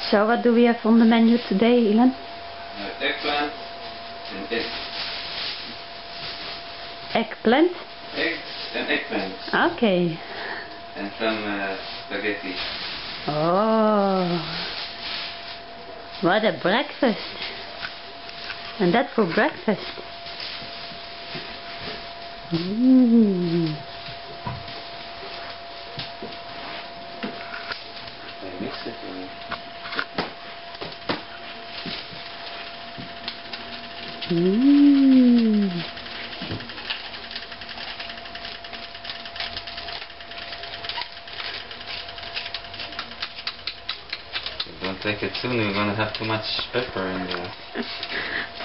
So what do we have on the menu today, Ilan? Eggplant and eggs. Eggplant? Eggs and eggplant. Okay. And some spaghetti. Oh, what a breakfast. And that for breakfast. Mm. I mix it. Mm. Don't take it soon, you're gonna have too much pepper in there.